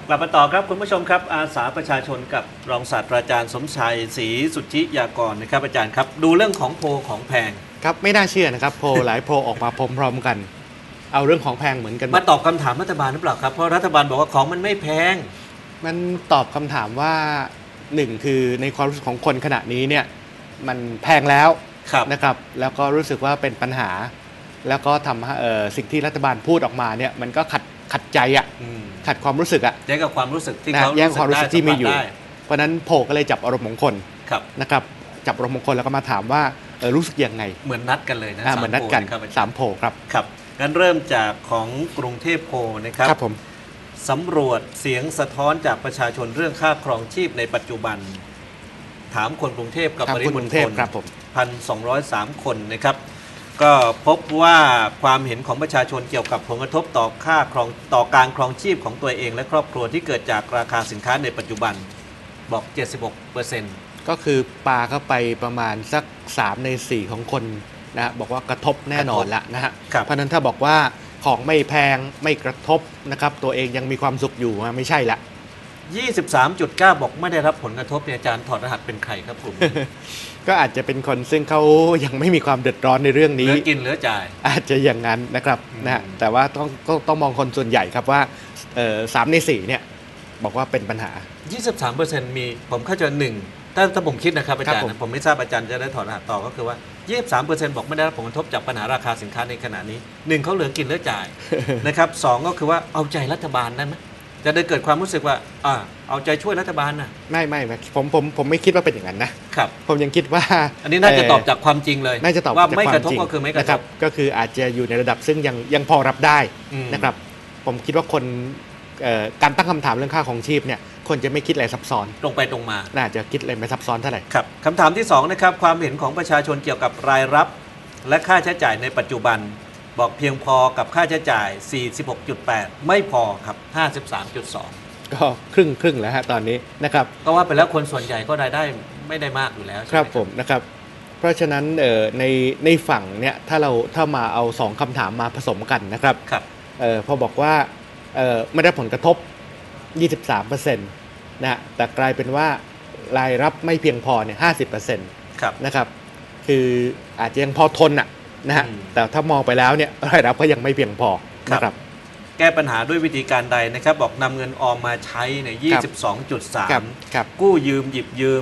กลับมาต่อครับคุณผู้ชมครับอาสาประชาชนกับรองศาสตราจารย์สมชัยศรีสุทธิยากรนะครับอาจารย์ครับดูเรื่องของโพลของแพงครับไม่น่าเชื่อนะครับโพลหลายโพลออกมาพร้อมๆกันเอาเรื่องของแพงเหมือนกันมาตอบคำถามรัฐบาลหรือเปล่าครับเพราะรัฐบาลบอกว่าของมันไม่แพงมันตอบคำถามว่าหนึ่งคือในความรู้สึกของคนขณะนี้เนี่ยมันแพงแล้วนะครับแล้วก็รู้สึกว่าเป็นปัญหาแล้วก็ทำสิ่งที่รัฐบาลพูดออกมาเนี่ยมันก็ขัดใจขัดความรู้สึกแย่งกับความรู้สึกที่เขาแย่งความรู้สึกที่มีอยู่เพราะนั้นโผล่ก็เลยจับอารมณ์ของคนนะครับจับอารมณ์ของคนแล้วก็มาถามว่ารู้สึกยังไงเหมือนนัดกันเลยนะเหมือนนัดกัน3โผล่ครับครับงั้นเริ่มจากของกรุงเทพโพลนะครับครับผมสำรวจเสียงสะท้อนจากประชาชนเรื่องค่าครองชีพในปัจจุบันถามคนกรุงเทพกับปริมณฑล 1,203 คนนะครับก็พบว่าความเห็นของประชาชนเกี่ยวกับผลกระทบต่อการครองชีพของตัวเองและครอบครัวที่เกิดจากราคาสินค้าในปัจจุบันบอก 76% ก็คือปาเข้าไปประมาณสัก3 ใน 4ของคนนะบอกว่ากระทบแน่นอนละนะฮะเพราะนั้นถ้าบอกว่าของไม่แพงไม่กระทบนะครับตัวเองยังมีความสุขอยู่ไม่ใช่ละ 23.9 บอกไม่ได้รับผลกระทบเนี่ยอาจารย์ถอดรหัสเป็นใครครับผมก็อาจจะเป็นคนซึ่งเขายังไม่มีความเดือดร้อนในเรื่องนี้เหลือกินเหลือจ่ายอาจจะอย่างนั้นนะครับนะแต่ว่าต้องมองคนส่วนใหญ่ครับว่า3 ใน 4เนี่ยบอกว่าเป็นปัญหา 23% มีผมเข้าใจถ้าผมคิดนะครับอาจารย์ผมไม่ทราบอาจารย์จะได้ถอดรหัสต่อก็คือว่า 23% บอกไม่ได้รับผลกระทบจากปัญหาราคาสินค้าในขณะนี้1เขาเหลือกินเหลือจ่าย นะครับ2ก็คือว่าเอาใจรัฐบาลได้ไหมจะได้เกิดความรู้สึกว่าเอาใจช่วยรัฐบาลนะไม่ผมไม่คิดว่าเป็นอย่างนั้นนะครับผมยังคิดว่าอันนี้น่าจะตอบจากความจริงเลยน่าจะตอบว่าไม่กระทบก็คือไม่กระทบก็คืออาจจะอยู่ในระดับซึ่งยังพอรับได้นะครับผมคิดว่าคนการตั้งคำถามเรื่องค่าของชีพเนี่ยคนจะไม่คิดอะไรซับซ้อนตรงไปตรงมาน่าจะคิดอะไรไม่ซับซ้อนเท่าไหร่ครับคำถามที่2นะครับความเห็นของประชาชนเกี่ยวกับรายรับและค่าใช้จ่ายในปัจจุบันบอกเพียงพอกับค่าใช้จ่าย 46.8 ไม่พอครับ 53.2 ก็ครึ่งแล้วฮะตอนนี้นะครับก็ว่าไปแล้วคนส่วนใหญ่ก็รายได้ไม่ได้มากอยู่แล้วครับผมนะครับเพราะฉะนั้นในฝั่งเนี่ยถ้ามาเอา2คำถามมาผสมกันนะครับพอบอกว่าไม่ได้ผลกระทบ 23% นะแต่กลายเป็นว่ารายรับไม่เพียงพอเนี่ย 50% นะครับคืออาจจะยังพอทนนะฮะแต่ถ้ามองไปแล้วเนี่ยรายรับก็ยังไม่เพียงพอนะครับแก้ปัญหาด้วยวิธีการใดนะครับบอกนำเงินออมมาใช้ใน 22.3 กู้ยืมหยิบยืม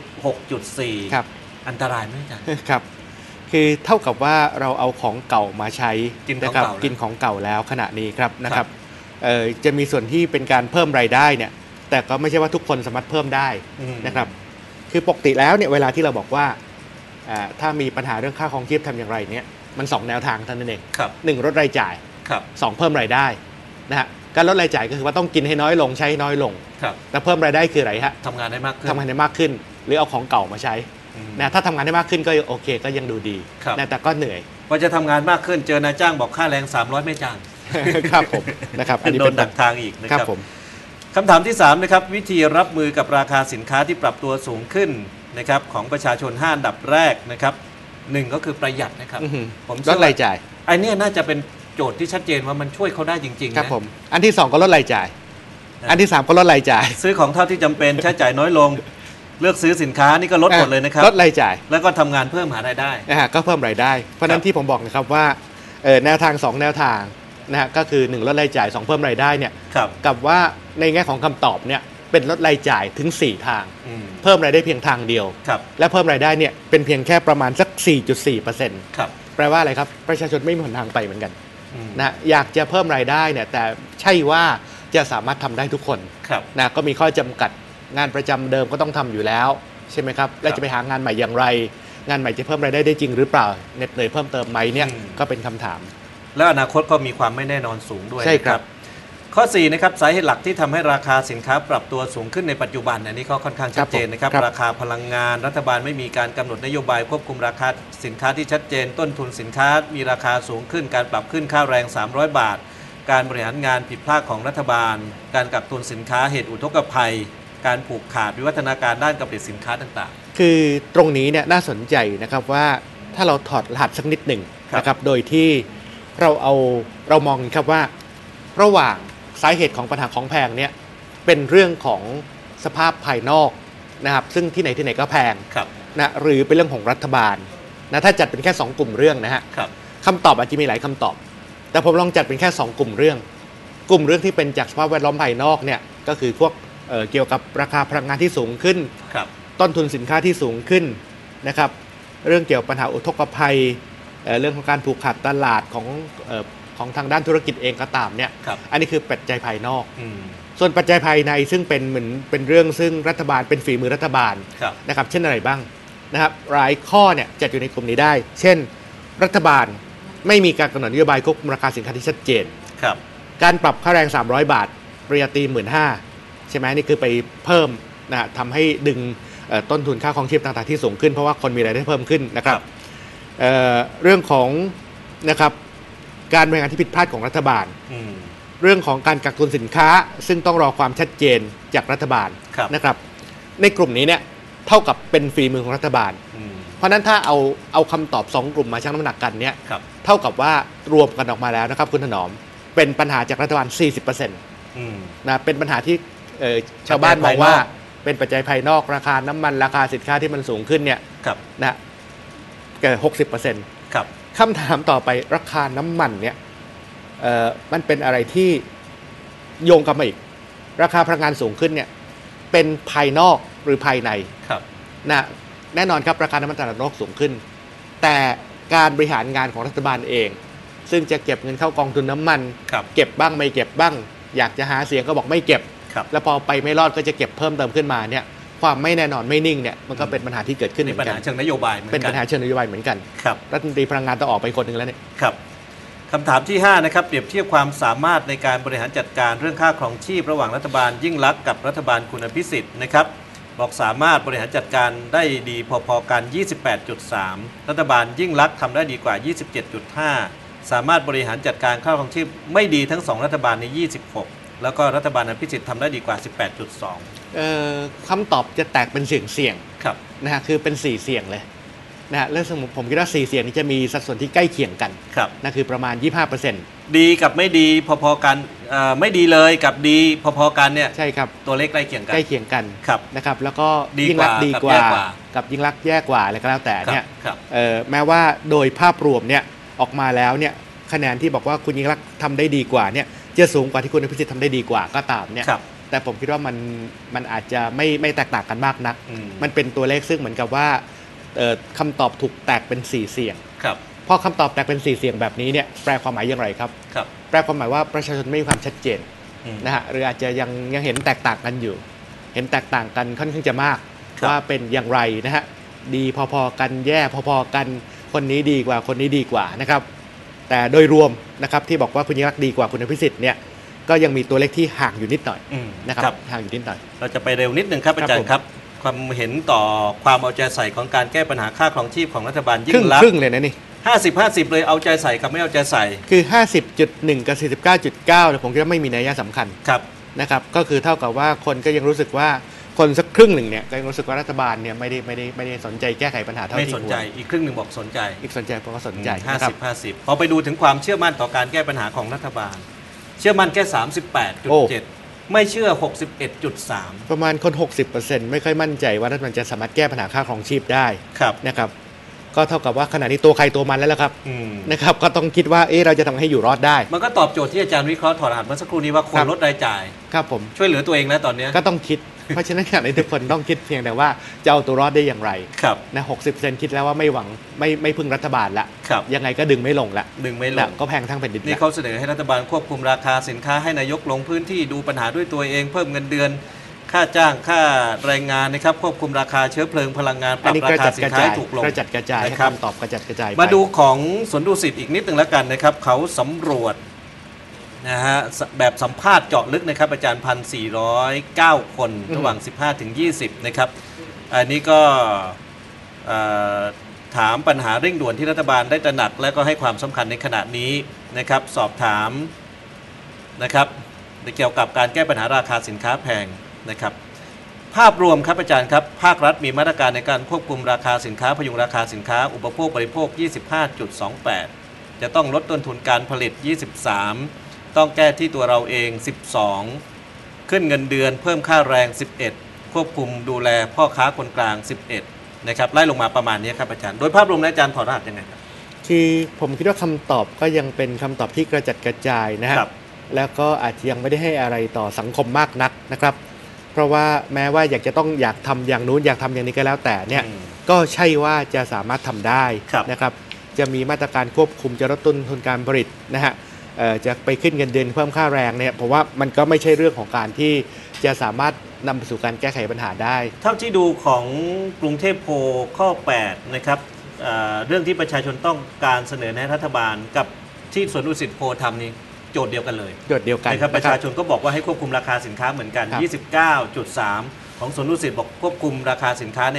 16.4 อันตรายไหมอาจารย์ครับคือเท่ากับว่าเราเอาของเก่ามาใช้นะครับกินของเก่าแล้วขณะนี้ครับนะครับจะมีส่วนที่เป็นการเพิ่มรายได้เนี่ยแต่ก็ไม่ใช่ว่าทุกคนสามารถเพิ่มได้นะครับคือปกติแล้วเนี่ยเวลาที่เราบอกว่าถ้ามีปัญหาเรื่องค่าครองชีพทำอย่างไรเนี่ยมัน2แนวทางเท่านั้นเอง1ลดรายจ่าย2เพิ่มรายได้นะฮะการลดรายจ่ายก็คือว่าต้องกินให้น้อยลงใช้ให้น้อยลงแต่เพิ่มรายได้คืออะไรฮะทำงานได้มากขึ้นหรือเอาของเก่ามาใช้นะถ้าทำงานได้มากขึ้นก็โอเคก็ยังดูดีนะแต่ก็เหนื่อยพอจะทำงานมากขึ้นเจอนายจ้างบอกค่าแรง300ไม่จ้างครับผมนะครับอันนี้โดนดักทางอีกนะครับคำถามที่3นะครับวิธีรับมือกับราคาสินค้าที่ปรับตัวสูงขึ้นนะครับของประชาชน5 อันดับแรกนะครับ1ก็คือประหยัดนะครับผมลดรายจ่ายไอ้นี่น่าจะเป็นโจทย์ที่ชัดเจนว่ามันช่วยเขาได้จริงๆครับผมอันที่2ก็ลดรายจ่ายอันที่3ก็ลดรายจ่ายซื้อของเท่าที่จำเป็นใช้จ่ายน้อยลงเลือกซื้อสินค้านี่ก็ลดหมดเลยนะครับลดรายจ่ายแล้วก็ทำงานเพิ่มหารายได้ก็เพิ่มรายได้เพราะนั้นที่ผมบอกนะครับว่าแนวทาง2แนวทางนะฮะก็คือ1ลดรายจ่าย2เพิ่มรายได้เนี่ยกับว่าในแง่ของคำตอบเนี่ยเป็นลดรายจ่ายถึง4ทางเพิ่มรายได้เพียงทางเดียวและเพิ่มรายได้เนี่ยเป็นเพียงแค่ประมาณสัก 4.4% แปลว่าอะไรครับประชาชนไม่มีหนทางไปเหมือนกันนะอยากจะเพิ่มรายได้เนี่ยแต่ใช่ว่าจะสามารถทำได้ทุกคนนะก็มีข้อจำกัดงานประจำเดิมก็ต้องทำอยู่แล้วใช่ไหมครับแล้วจะไปหางานใหม่อย่างไรงานใหม่จะเพิ่มรายได้ได้จริงหรือเปล่าเหน็ดเหนื่อยเพิ่มเติมไหมเนี่ยก็เป็นคำถามแล้วอนาคตก็มีความไม่แน่นอนสูงด้วยใช่ครับข้อ4นะครับสาเหตุหลักที่ทำให้ราคาสินค้าปรับตัวสูงขึ้นในปัจจุบันอันนี้ก็ค่อนข้างชัดเจนนะครับราคาพลังงานรัฐบาลไม่มีการกำหนดนโยบายควบคุมราคาสินค้าที่ชัดเจนต้นทุนสินค้ามีราคาสูงขึ้นการปรับขึ้นค่าแรง300 บาทการบริหารงานผิดพลาดของรัฐบาลการกักตุนสินค้าเหตุอุทกภัยการผูกขาดวิวัฒนาการด้านการผลิตสินค้าต่างๆคือตรงนี้เนี่ยน่าสนใจนะครับว่าถ้าเราถอดรหัสสักนิดหนึ่งนะครับโดยที่เรามองครับว่าระหว่างสาเหตุของปัญหาของแพงเนี่ยเป็นเรื่องของสภาพภายนอกนะครับซึ่งที่ไหนที่ไหนก็แพงครับนะหรือเป็นเรื่องของรัฐบาลนะถ้าจัดเป็นแค่ 2 กลุ่มเรื่องนะฮะครับคำตอบอาจจะมีหลายคำตอบ แต่ผมลองจัดเป็นแค่ 2 กลุ่มเรื่อง กลุ่มเรื่องที่เป็นจากสภาพแวดล้อมภายนอกเนี่ยก็คือพวกเกี่ยวกับราคาพลังงานที่สูงขึ้นครับต้นทุนสินค้าที่สูงขึ้นนะครับเรื่องเกี่ยวกับปัญหาอุทกภัยเรื่องของการผูกขาดตลาดของทางด้านธุรกิจเองก็ตามเนี่ยครับอันนี้คือปัจจัยภายนอกอืมส่วนปัจจัยภายในซึ่งเป็นเหมือนเป็นเรื่องซึ่งรัฐบาลเป็นฝีมือรัฐบาลครับนะครับเช่นอะไรบ้างนะครับหลายข้อเนี่ยจัดอยู่ในกลุ่มนี้ได้ เช่น รัฐบาลไม่มีการกำหนดนโยบายควบคุมราคาสินค้าที่ชัดเจนครับการปรับค่าแรง300 บาทปริญญาตรี15,000ใช่ไหมนี่คือไปเพิ่มนะทำให้ดึงต้นทุนค่าครองชีพต่างๆที่สูงขึ้นเพราะว่าคนมีรายได้เพิ่มขึ้นนะครับเรื่องของนะครับการบริหารที่ผิดพลาดของรัฐบาลอืมเรื่องของการกักตุนสินค้าซึ่งต้องรอความชัดเจนจากรัฐบาลครับนะครับในกลุ่มนี้เนี่ยเท่ากับเป็นฝีมือของรัฐบาลอืมเพราะฉะนั้นถ้าเอาคำตอบ 2 กลุ่มมาชั่งน้ำหนักกันเนี่ยครับเท่ากับว่ารวมกันออกมาแล้วนะครับคุณถนอมเป็นปัญหาจากรัฐบาล 40% อืมนะเป็นปัญหาที่ชาวบ้านมองว่าปัจจัยภายนอกเป็นปัจจัยภายนอกราคาน้ำมันราคาสินค้าที่มันสูงขึ้นเนี่ยครับนะเกิด60% ครับคำถามต่อไปราคาน้ำมันเนี่ยมันเป็นอะไรที่โยงกันมาอีกราคาพลังงานสูงขึ้นเนี่ยเป็นภายนอกหรือภายในครับนะแน่นอนครับราคาน้ำมันตลาดโลกสูงขึ้น แต่การบริหารงานของรัฐบาลเอง ซึ่งจะเก็บเงินเข้ากองทุนน้ำมันครับเก็บบ้างไม่เก็บบ้าง อยากจะหาเสียงก็บอกไม่เก็บครับแล้วพอไปไม่รอดก็จะเก็บเพิ่มเติมขึ้นมาเนี่ยความไม่แน่นอนไม่นิ่งเนี่ยมันก็เป็นปัญหาที่เกิดขึ้นเหนี่มือปัญนกัหาน เชิงนโยบายเหมือนเป็นกัปัญหาเชิงนโยบายเหมือนกันครับรัฐมนตรีพลังงานต้องออกไปคนหนึ่งแล้วเนี่ยครับคำถามที่ 5 นะครับ เปรียบเทียบความสามารถในการบริหารจัดการเรื่องค่าครองชีพระหว่างรัฐบาลยิ่งลักษณ์กับรัฐบาลคุณอภิสิทธิ์นะครับบอกสามารถบริหารจัดการได้ดีพอๆกัน 28.3 รัฐบาลยิ่งลักษณ์ทำได้ดีกว่า 27.5 สามารถบริหารจัดการค่าครองชีพไม่ดีทั้ง 2 รัฐบาลใน 26 แล้วก็รัฐบาลอภิสิทธิ์ทำได้ดีกว่า 18.2 คำตอบจะแตกเป็นเสียงครับๆนะฮะคือเป็น4เสียงเลยนะฮะเรื่องสมมุติผมคิดว่า4เสียงนี้จะมีสัดส่วนที่ใกล้เคียงกันครับนะคือประมาณ 25% ดีกับไม่ดีพอๆกันไม่ดีเลยกับดีพอๆกันเนี่ยใช่ครับตัวเลขใกล้เคียงกันใกล้เคียงกันครับนะครับแล้วก็ดีกว่ายิ่งรักษณ์ดีกว่ากับแย่กว่ากับยิ่งรักษณ์แย่กว่าอะไรก็แล้วแต่เนี่ยครับแม้ว่าโดยภาพรวมเนี่ยออกมาแล้วเนี่ยคะแนนที่บอกว่าคุณยิ่งรักษณ์ทำได้ดีกว่าเนี่ยจะสูงกว่าที่คุณอภิสิทธิ์ทำได้ดีกว่าก็ตามเนี่ยครับแต่ผมคิดว่ามันอาจจะไม่แตกต่างกันมากนักอืมมันเป็นตัวเลขซึ่งเหมือนกับว่าคำตอบถูกแตกเป็น4เสียงครับพอคำตอบแตกเป็น4เสียงแบบนี้เนี่ยแปลความหมายอย่างไรครับครับแปลความหมายว่าประชาชนไม่มีความชัดเจนอืมนะฮะหรืออาจจะยังเห็นแตกต่างกันอยู่ เห็นแตกต่างกันค่อนข้างจะมากครับว่าเป็นอย่างไรนะฮะดีพอๆกันแย่พอๆกันคนนี้ดีกว่าคนนี้ดีกว่านะครับแต่โดยรวมนะครับที่บอกว่าคุณยิ่งรักษณ์ดีกว่าคุณอภิสิทธิ์เนี่ยก็ยังมีตัวเลขที่ห่างอยู่นิดหน่อยอืมนะครับห่างอยู่นิดหน่อยเราจะไปเร็วนิดนึงครับอาจารย์ครับ ความเห็นต่อความเอาใจใส่ของการแก้ปัญหาค่าครองชีพของรัฐบาลยิ่ครึ่งงลักคษรึ่งณ์เลยนะนี่ 50-50 เลยเอาใจใส่กับไม่เอาใจใส่คือ 50.1 กับ 49.9เนี่ยผมคิดว่าไม่มีนัยสำคัญครับนะครับก็คือเท่ากับว่าคนก็ยังรู้สึกว่าคนสักครึ่งหนึ่งเนี่ยก็ยังรู้สึกว่ารัฐบาลเนี่ยไม่ได้สนใจแก้ไขปัญหาเท่าไม่ที่สนควใจรอีกครึ่งหนึ่งบอกสนใจอีกสนใจเพราะว่าสนใจนะครับ 50-50 พอไปดูถึงความเชื่อมั่นต่อการแก้ปัญหาของรัฐบาล เชื่อมั่นแค่ 38.7 ไม่เชื่อ 61.3 ประมาณคน 60%ไม่ค่อยมั่นใจว่ารัฐบาลจะสามารถแก้ปัญหาค่าครองชีพได้ครับนะครับก็เท่ากับว่าขณะนี้ตัวใครตัวมันแล้วล่ะครับอืมนะครับก็ต้องคิดว่าเราจะทำให้อยู่รอดได้มันก็ตอบโจทย์ที่อาจารย์วิเคราะห์ถอดรหัสเมื่อสักครู่นี้ว่าควรลดรายจ่ายครับผมช่วยเหลือตัวเองแล้วตอนเนี้ยก็ต้องคิด เพราะฉะนั้นขณะนี้ทุกคนต้องคิดเพียงแต่ว่าจะเอาตัวรอดได้อย่างไรครับนะ60%คิดแล้วว่าไม่หวังไม่พึ่งรัฐบาลละครับยังไงก็ดึงไม่ลงละดึงไม่ลและงก็แพงทั้งแผ่นดินนี่ละเขาเสนอให้รัฐบาลควบคุมราคาสินค้าให้นายกลงพื้นที่ดูปัญหาด้วยตัวเองเพิ่มเงินเดือน ค่าจ้างค่าแรงงานนะครับควบคุมราคาเชื้อเพลิงพลังงานปอัรันบนี้รากระคาจัดสิกนระค้าจายให้ถูกลงกระจัดกระจายให้นะครับคำตอบกระจัดกระจายไปมาดูของสวนดุสิตอีกนิดหนึ่งแล้วกันนะครับ เขาสำรวจนะฮะแบบสัมภาษณ์เจาะลึกนะครับ อาจารย์1,409 คนระหว่าง 15 ถึง 20 นะครับ อันนี้ก็ถามปัญหาเร่งด่วนที่รัฐบาลได้ตระหนักและก็ให้ความสำคัญในขณะนี้นะครับ สอบถามนะครับเกี่ยวกับการแก้ปัญหาราคาสินค้าแพงนะครับ ภาพรวมครับอาจารย์ครับภาครัฐมีมาตรการในการควบคุมราคาสินค้าพยุงราคาสินค้าอุปโภคบริโภค 25.28 จะต้องลดต้นทุนการผลิต 23 ต้องแก้ที่ตัวเราเอง 12 ขึ้นเงินเดือนเพิ่มค่าแรง 11 ควบคุมดูแลพ่อค้าคนกลาง 11 นะครับไล่ลงมาประมาณนี้ครับอาจารย์โดยภาพรวมแล้วอาจารย์ถอดรหัสยังไงครับคือผมคิดว่าคำตอบก็ยังเป็นคำตอบที่กระจัดกระจายนะครับแล้วก็อาจจะยังไม่ได้ให้อะไรต่อสังคมมากนักนะครับเพราะว่าแม้ว่าอยากทำอย่างนู้นอยากทำอย่างนี้ก็แล้วแต่เนี่ยก็ใช่ว่าจะสามารถทำได้นะครับจะมีมาตรการควบคุมจะลดต้นทุนการผลิตนะฮะจะไปขึ้นเงินเดือนเพิ่มค่าแรงเนี่ยผมว่ามันก็ไม่ใช่เรื่องของการที่จะสามารถนำไปสู่การแก้ไขปัญหาได้เท่าที่ดูของกรุงเทพโพลข้อ 8 นะครับเรื่องที่ประชาชนต้องการเสนอแนะรัฐบาลกับที่สวนดุสิตโพลทำนี่โจทย์เดียวกันเลยโจทย์เดียวกันนะครับประชาชนก็บอกว่าให้ควบคุมราคาสินค้าเหมือนกัน 29.3 ของสวนดุสิตบอกควบคุมราคาสินค้าเนี่ย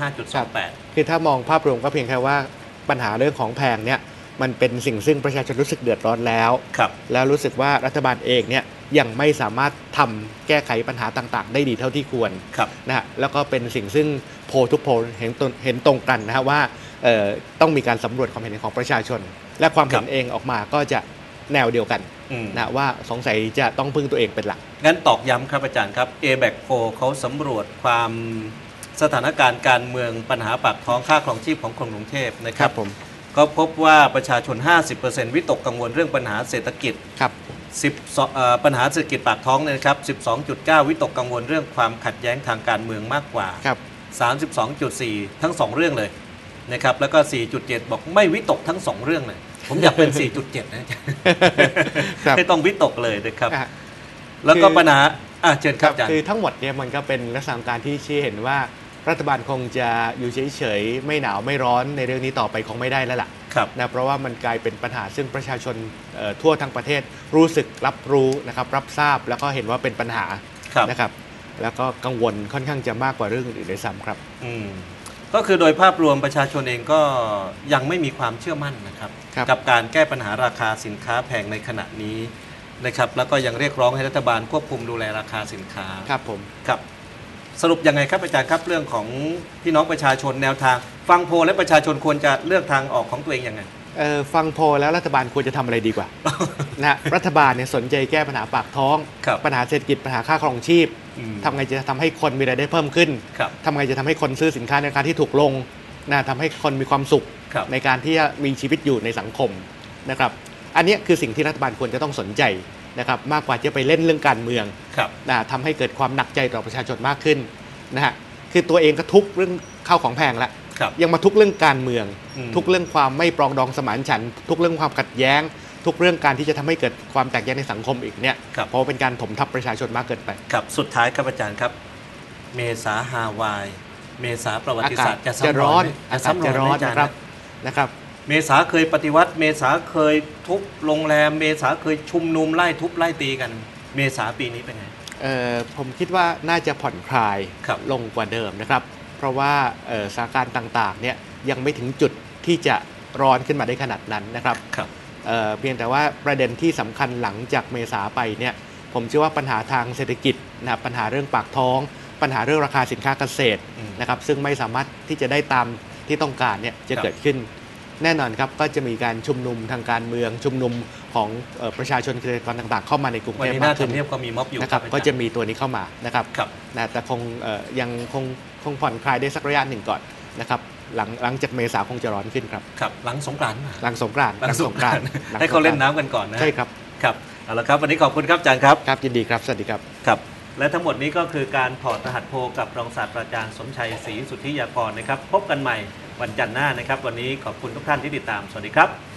25.28 คือถ้ามองภาพรวมก็เพียงแค่ว่าปัญหาเรื่องของแพงเนี่ยมันเป็นสิ่งซึ่งประชาชนรู้สึกเดือดร้อนแล้วแล้วรู้สึกว่ารัฐบาลเองเนี่ยยังไม่สามารถทำแก้ไขปัญหาต่างๆได้ดีเท่าที่ควรนะฮะแล้วก็เป็นสิ่งซึ่งโพลทุกโพลเห็นตรงกันนะฮะว่าต้องมีการสำรวจความเห็นของประชาชนและความเห็นเองออกมาก็จะแนวเดียวกันนะว่าสงสัยจะต้องพึ่งตัวเองเป็นหลักงั้นตอกย้ำครับอาจารย์ครับ ABAC Poll เขาสำรวจความสถานการณ์การเมืองปัญหาปากท้องค่าครองชีพของคนกรุงเทพนะครับก็พบว่าประชาชน 50% วิตกกังวลเรื่องปัญหาเศรษฐกิจปัญหาเศรษฐกิจปากท้องเนี่ยนะครับ 12.9 วิตกกังวลเรื่องความขัดแย้งทางการเมืองมากกว่า 32.4 ทั้ง2เรื่องเลยนะครับแล้วก็ 4.7 บอกไม่วิตกทั้ง2เรื่องเลยผมอยากเป็น 4.7 นะให้ต้องวิตกเลยนะครับแล้วก็ปัญหาเชิญครับอาจารย์คือทั้งหมดเนี่ยมันก็เป็นลักษณะการที่ชี้เห็นว่ารัฐบาลคงจะอยู่เฉยๆไม่หนาวไม่ร้อนในเรื่องนี้ต่อไปคงไม่ได้แล้วล่ะนะเพราะว่ามันกลายเป็นปัญหาซึ่งประชาชนทั่วทั้งประเทศรู้สึกรับรู้นะครับรับทราบแล้วก็เห็นว่าเป็นปัญหานะครับแล้วก็กังวลค่อนข้างจะมากกว่าเรื่องอื่นๆด้วยซ้ำครับก็คือโดยภาพรวมประชาชนเองก็ยังไม่มีความเชื่อมั่นนะครับกับการแก้ปัญหาราคาสินค้าแพงในขณะนี้นะครับแล้วก็ยังเรียกร้องให้รัฐบาลควบคุมดูแลราคาสินค้าครับผมครับสรุปยังไงครับอาจารย์ครับเรื่องของพี่น้องประชาชนแนวทางฟังโพลและประชาชนควรจะเลือกทางออกของตัวเองยังไงฟังโพลแล้วรัฐบาลควรจะทำอะไรดีกว่า นะรัฐบาลเนี่ยสนใจแก้ปัญหาปากท้องปัญหาเศรษฐกิจปัญหาค่าครองชีพทำไงจะทำให้คนมีรายได้เพิ่มขึ้นทำไงจะทำให้คนซื้อสินค้าในราคาที่ถูกลงนะทำให้คนมีความสุขในการที่จะมีชีวิตอยู่ในสังคมนะครับอันนี้คือสิ่งที่รัฐบาลควรจะต้องสนใจนะครับมากกว่าจะไปเล่นเรื่องการเมืองนะทำให้เกิดความหนักใจต่อประชาชนมากขึ้นนะฮะคือตัวเองก็ทุกเรื่องข้าวของแพงแล้วยังมาทุกเรื่องการเมืองทุกเรื่องความไม่ปรองดองสมานฉันท์ทุกเรื่องความขัดแย้งทุกเรื่องการที่จะทำให้เกิดความแตกแยกในสังคมอีกเนี่ยเพราะเป็นการถมทับประชาชนมากเกินไปครับสุดท้ายครับอาจารย์ครับเมษาฮาวายเมษาประวัติศาสตร์จะร้อนจะร้อนนะครับเมษาเคยปฏิวัติเมษาเคยทุบโรงแรมเมษาเคยชุมนุมไล่ทุบไล่ตีกันเมษาปีนี้เป็นไงผมคิดว่าน่าจะผ่อนคลายลงกว่าเดิมนะครับเพราะว่าสถานการณ์ต่างๆเนี่ยยังไม่ถึงจุดที่จะร้อนขึ้นมาได้ขนาดนั้นนะครับเพียงแต่ว่าประเด็นที่สำคัญหลังจากเมษาไปเนี่ยผมเชื่อว่าปัญหาทางเศรษฐกิจนะครับปัญหาเรื่องปากท้องปัญหาเรื่องราคาสินค้าเกษตรนะครับซึ่งไม่สามารถที่จะได้ตามที่ต้องการเนี่ยจะเกิดขึ้นแน่นอนครับก็จะมีการชุมนุมทางการเมืองชุมนุมของประชาชนเกษตรกรต่างๆเข้ามาในกรุงเทพมากขึ้นก็มีม็อบอยู่นะครับก็จะมีตัวนี้เข้ามานะครับนะแต่คงผ่อนคลายได้สักระยะหนึ่งก่อนนะครับหลังจากเมษาคงจะร้อนขึ้นครับหลังสงกรานต์หลังสงกรานต์ให้เขาเล่นน้ำกันก่อนนะใช่ครับครับเอาละครับวันนี้ขอบคุณครับอาจารย์ครับครับยินดีครับสวัสดีครับครับและทั้งหมดนี้ก็คือการถอดรหัสโพลกับรองศาสตราจารย์สมชัยศรีสุทธิยากรนะครับพบกันใหม่วันจันทร์หน้านะครับวันนี้ขอบคุณทุกท่านที่ติดตามสวัสดีครับ